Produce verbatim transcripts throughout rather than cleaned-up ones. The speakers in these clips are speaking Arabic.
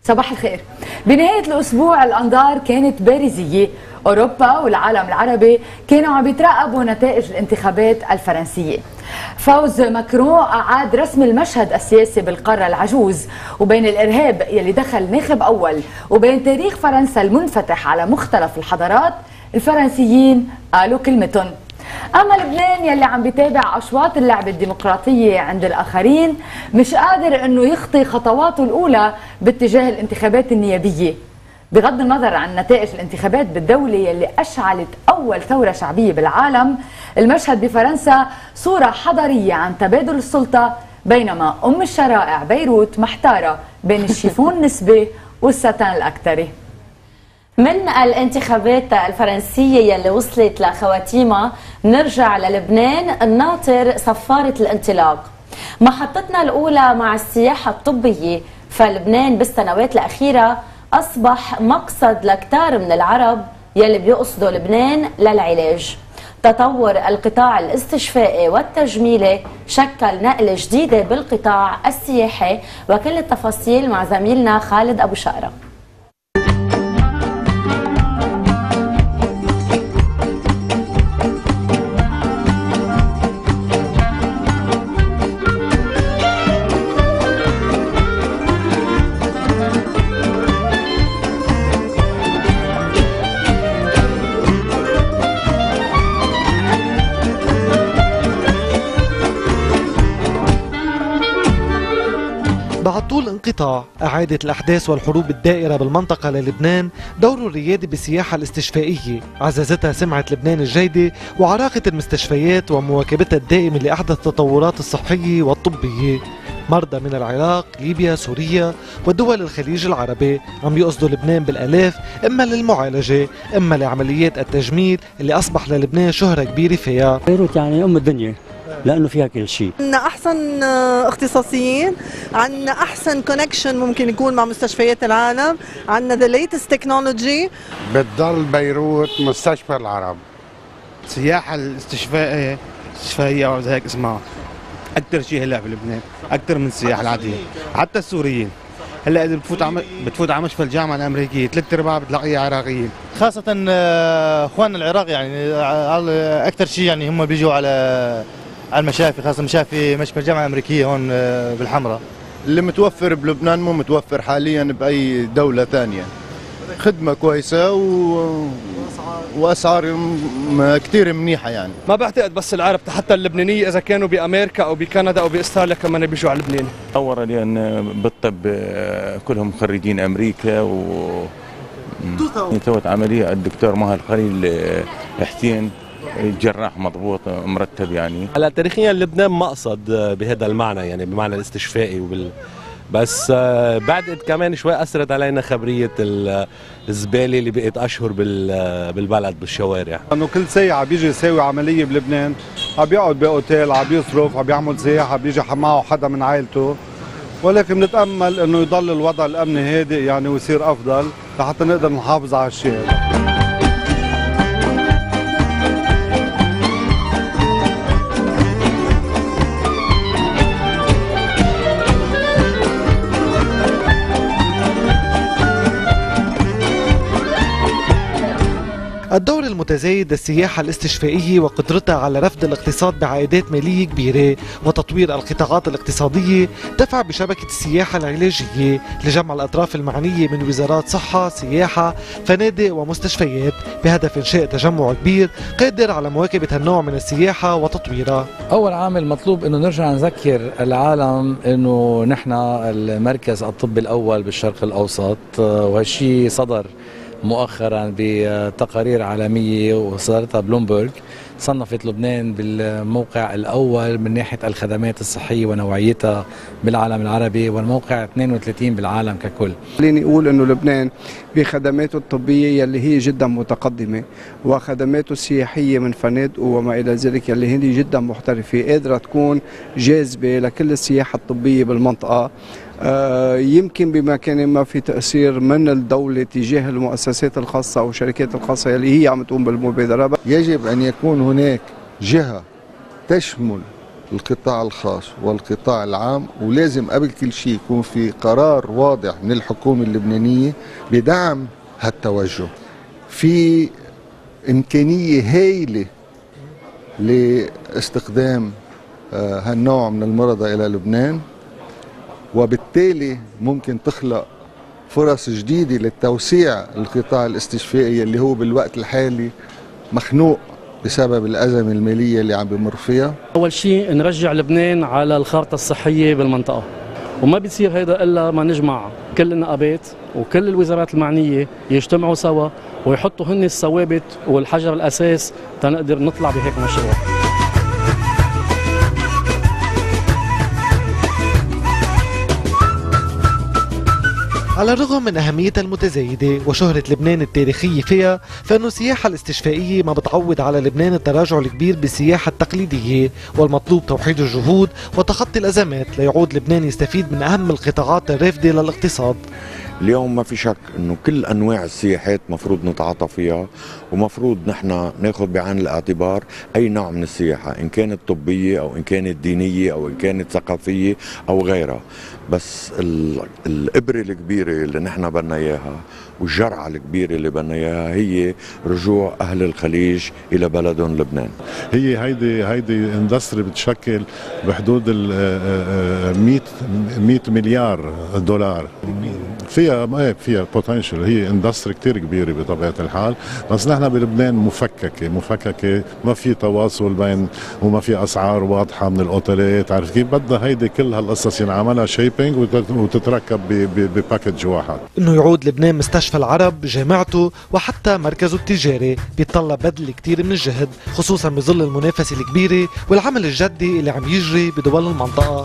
صباح الخير. بنهاية الأسبوع الأنظار كانت بارزية، أوروبا والعالم العربي كانوا عم يترقبوا نتائج الانتخابات الفرنسية. فوز ماكرون أعاد رسم المشهد السياسي بالقارة العجوز، وبين الإرهاب يلي دخل ناخب أول وبين تاريخ فرنسا المنفتح على مختلف الحضارات، الفرنسيين قالوا كلمتهم. أما لبنان يلي عم بيتابع أشواط اللعبة الديمقراطية عند الآخرين مش قادر أنه يخطي خطواته الأولى باتجاه الانتخابات النيابية. بغض النظر عن نتائج الانتخابات بالدولة يلي أشعلت أول ثورة شعبية بالعالم، المشهد بفرنسا صورة حضارية عن تبادل السلطة، بينما أم الشرائع بيروت محتارة بين الشيفون النسبي والستان الأكتري. من الانتخابات الفرنسية يلي وصلت لخواتيمها نرجع للبنان الناطر صفارة الانطلاق. محطتنا الأولى مع السياحة الطبية، فلبنان بالسنوات الأخيرة أصبح مقصد لكتار من العرب يلي بيقصدوا لبنان للعلاج. تطور القطاع الاستشفائي والتجميلي شكل نقلة جديدة بالقطاع السياحي، وكل التفاصيل مع زميلنا خالد أبو شقرة. بعد طول انقطاع أعادت الأحداث والحروب الدائرة بالمنطقة للبنان دوره الريادي بالسياحة الاستشفائية، عززتها سمعة لبنان الجيدة وعراقة المستشفيات ومواكبتها الدائمة لأحدث التطورات الصحية والطبية. مرضى من العراق، ليبيا، سوريا ودول الخليج العربي عم يقصدوا لبنان بالآلاف، إما للمعالجة إما لعمليات التجميل اللي أصبح للبنان شهرة كبيرة فيها. بيروت يعني أم الدنيا لأنه فيها كل شيء. عندنا أحسن اختصاصيين، عندنا أحسن كونكشن ممكن يكون مع مستشفيات العالم، عندنا ذا ليتست تكنولوجي. بتضل بيروت مستشفى العرب. السياحة الاستشفائية استشفائية أو هيك اسمها أكثر شيء هلا بلبنان، أكثر من السياحة العادية، حتى السوريين. هلا إذا بتفوت عم بتفوت على مشفى الجامعة الأمريكية ثلاث أرباع بتلاقيها عراقيين. خاصة إخواننا العراق يعني أكثر شيء يعني هم بيجوا على على المشافي، خاصة مشافي مشفى الجامعة الأمريكية هون بالحمراء. اللي متوفر بلبنان مو متوفر حاليا بأي دولة ثانية. خدمة كويسة و... وأسعار كثير منيحة يعني. ما بعتقد بس العرب، حتى اللبنانية إذا كانوا بأمريكا أو بكندا أو بأستراليا كمان بيجوا على لبنان. تطور لأن بالطب كلهم خريجين أمريكا و سوت عملية الدكتور ماهر خليل حسين، جراح مضبوط مرتب يعني. هلا تاريخيا لبنان مقصد بهذا المعنى يعني بمعنى الاستشفائي وبال بس بعد كمان شوي اثرت علينا خبريه الزباله اللي بقت اشهر بالبلد بالشوارع. انه كل سيء عم بيجي يساوي عمليه بلبنان عم بيقعد باوتيل، عم بيصرف، عم بيعمل سياحه، بيجي معه حدا من عائلته، ولكن نتامل انه يضل الوضع الامني هادئ يعني ويصير افضل لحتى نقدر نحافظ على الشيء هذا. الدور المتزايد للسياحة الاستشفائية وقدرتها على رفد الاقتصاد بعائدات مالية كبيرة وتطوير القطاعات الاقتصادية دفع بشبكة السياحة العلاجية لجمع الأطراف المعنية من وزارات صحة، سياحة، فنادق ومستشفيات بهدف إنشاء تجمع كبير قادر على مواكبة هالنوع من السياحة وتطويرها. أول عامل مطلوب إنه نرجع نذكر العالم إنه نحن المركز الطبي الأول بالشرق الأوسط، وهالشيء صدر مؤخرا بتقارير عالمية وصدرتها بلومبرغ، صنفت لبنان بالموقع الأول من ناحية الخدمات الصحية ونوعيتها بالعالم العربي، والموقع اثنين وثلاثين بالعالم ككل. خليني أقول أنه لبنان بخدماته الطبية يلي هي جدا متقدمة، وخدماته السياحية من فنادق وما إلى ذلك يلي هي جدا محترفة، قادرة تكون جاذبة لكل السياحة الطبية بالمنطقة. آه يمكن بمكان ما في تأثير من الدولة تجاه المؤسسات الخاصة أو الشركات الخاصة اللي هي عم تقوم بالمبادرة. يجب أن يكون هناك جهة تشمل القطاع الخاص والقطاع العام، ولازم قبل كل شيء يكون في قرار واضح من الحكومة اللبنانية بدعم هالتوجه. في إمكانية هائلة لاستخدام هالنوع من المرضى إلى لبنان، وبالتالي ممكن تخلق فرص جديدة للتوسيع القطاع الاستشفائي اللي هو بالوقت الحالي مخنوق بسبب الأزمة المالية اللي عم بمر فيها. أول شيء نرجع لبنان على الخارطة الصحية بالمنطقة، وما بيصير هيدا إلا ما نجمع كل النقابات وكل الوزارات المعنية يجتمعوا سوا ويحطوا هن الثوابت والحجر الأساس تنقدر نطلع بهيك مشروع. على الرغم من أهميتها المتزايدة وشهرة لبنان التاريخية فيها، فإنه السياحة الاستشفائية ما بتعود على لبنان التراجع الكبير بالسياحة التقليدية، والمطلوب توحيد الجهود وتخطي الأزمات ليعود لبنان يستفيد من أهم القطاعات الرافدة للاقتصاد. اليوم ما في شك انه كل انواع السياحات مفروض نتعاطى فيها، ومفروض نحن ناخذ بعين الاعتبار اي نوع من السياحه، ان كانت طبيه او ان كانت دينيه او ان كانت ثقافيه او غيرها. بس الابره الكبيره اللي نحن بدنا اياها والجرعه الكبيره اللي بدنا اياها هي رجوع اهل الخليج الى بلدهم لبنان. هي هيدي هيدي اندستري بتشكل بحدود ال مئة مليار دولار. فيها ايه فيها بوتنشل، هي اندستري كثير كبيره بطبيعه الحال، بس نحن بلبنان مفككه مفككه ما في تواصل بين وما في اسعار واضحه من الاوتيلات، عارف كيف؟ بدها هيدي كل هالقصص ينعملها شيبينج وتتركب بباكج واحد. انه يعود لبنان مستشفى العرب، جامعته وحتى مركزه التجاري بيتطلب بذل كثير من الجهد، خصوصا بظل المنافسه الكبيره والعمل الجدي اللي عم يجري بدول المنطقه.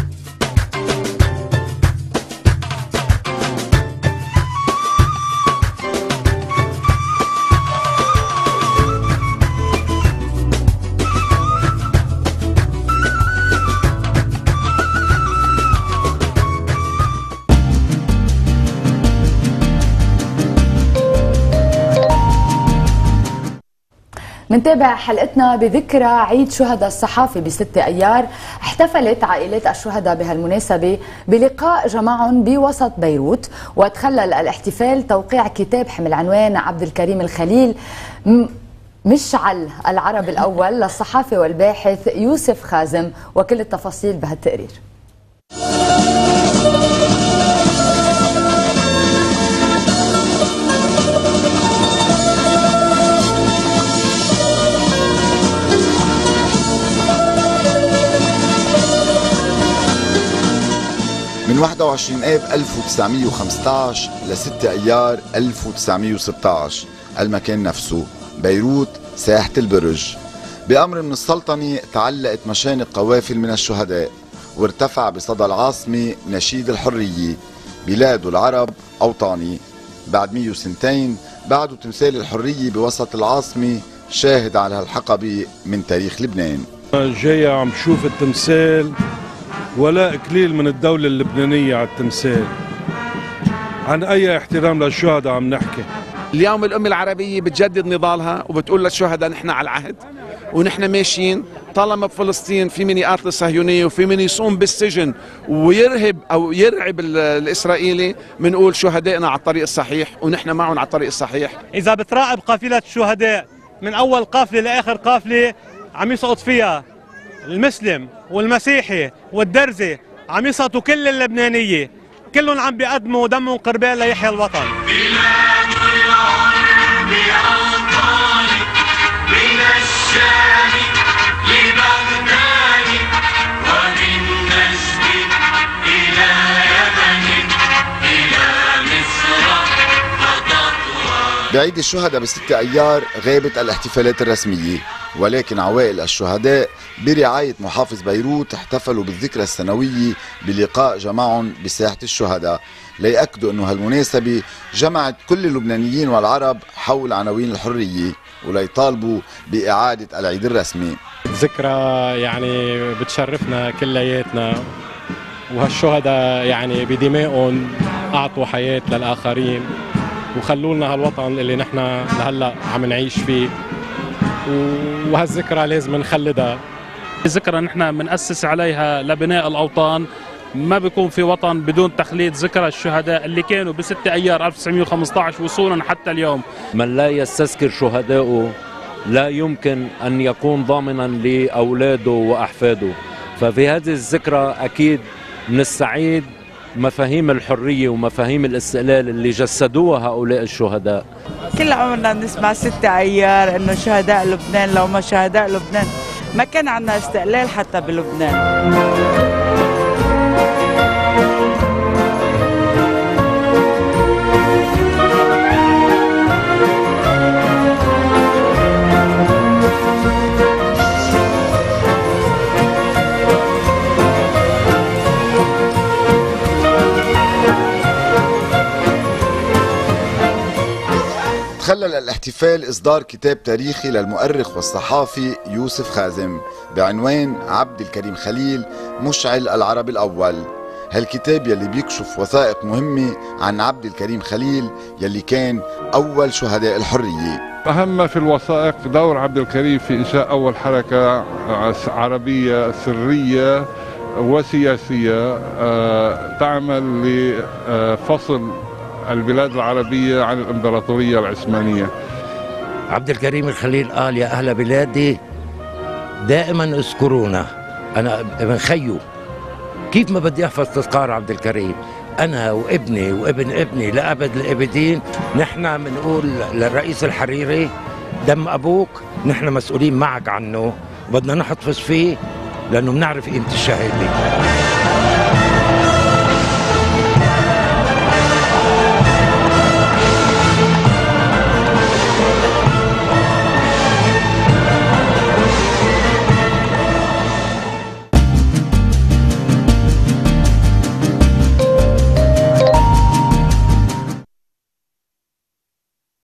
منتابع حلقتنا بذكرى عيد شهداء الصحافة بستة أيار. احتفلت عائلات الشهداء بهالمناسبة بلقاء جمعهم بوسط بيروت، وتخلل الاحتفال توقيع كتاب حمل عنوان عبد الكريم الخليل مشعل العرب الأول للصحافة والباحث يوسف خازم، وكل التفاصيل بهالتقرير. من واحد وعشرين آب ألف وتسعمئة وخمسة عشر ل ستة أيار ألف وتسعمئة وستة عشر، المكان نفسه بيروت ساحة البرج. بأمر من السلطنة تعلقت مشانق قوافل من الشهداء، وارتفع بصدى العاصمة نشيد الحرية بلاد العرب أوطاني. بعد مئة وسنتين بعده تمثال الحرية بوسط العاصمة شاهد على هالحقبة من تاريخ لبنان. جاي عم شوف التمثال ولا إكليل من الدولة اللبنانية على التمثال. عن أي احترام للشهداء عم نحكي؟ اليوم الأمة العربية بتجدد نضالها وبتقول للشهداء نحن على العهد ونحن ماشيين، طالما بفلسطين في من يقاتل صهيونية وفي من يصوم بالسجن ويرهب أو يرعب الإسرائيلي، بنقول شهدائنا على الطريق الصحيح ونحن معهم على الطريق الصحيح. إذا بتراقب قافلة الشهداء من أول قافلة لآخر قافلة عم يسقط فيها المسلم والمسيحي والدرزي، عم يسقطوا كل اللبنانية، كلهم عم بيقدموا دمهم قربان ليحيى الوطن. بلاد العرب أوطاني من الشام لبغداد ومن نجد إلى يمن إلى مصر فتطوى. بعيد الشهداء بستة أيار غابت الاحتفالات الرسمية، ولكن عوائل الشهداء برعاية محافظ بيروت احتفلوا بالذكرى السنوية بلقاء جمعهم بساحة الشهداء، ليأكدوا أنه هالمناسبة جمعت كل اللبنانيين والعرب حول عناوين الحرية، وليطالبوا بإعادة العيد الرسمي. ذكرى يعني بتشرفنا كلياتنا، وهالشهداء يعني بدمائهم أعطوا حياة للآخرين وخلوا لنا هالوطن اللي نحن لهلا عم نعيش فيه، وهالذكرى لازم نخلدها ذكرى نحن بنأسس عليها لبناء الأوطان. ما بيكون في وطن بدون تخليد ذكرى الشهداء اللي كانوا ب ستة أيار ألف وتسعمئة وخمسة عشر وصولا حتى اليوم. من لا يستذكر شهداءه لا يمكن أن يكون ضامنا لأولاده وأحفاده. ففي هذه الذكرى أكيد نستعيد مفاهيم الحرية ومفاهيم الاستقلال اللي جسدوها هؤلاء الشهداء. كل عمرنا بنسمع ستة أيار إنه شهداء لبنان، لو ما شهداء لبنان ما كان عندنا استقلال حتى بلبنان. تخلل الاحتفال إصدار كتاب تاريخي للمؤرخ والصحافي يوسف خازم بعنوان عبد الكريم خليل مشعل العرب الأول. هالكتاب يلي بيكشف وثائق مهمة عن عبد الكريم خليل يلي كان أول شهداء الحرية. أهم ما في الوثائق دور عبد الكريم في إنشاء أول حركة عربية سرية وسياسية تعمل لفصل البلاد العربية عن الإمبراطورية العثمانية. عبد الكريم الخليل قال: يا أهل بلادي دائما اذكرونا. أنا ابن خيو، كيف ما بدي أحفظ تذكار عبد الكريم؟ أنا وابني وابن ابني لأبد الأبدين نحن بنقول للرئيس الحريري: دم أبوك نحن مسؤولين معك عنه، بدنا نحتفظ فيه لأنه بنعرف قيمة الشهادة.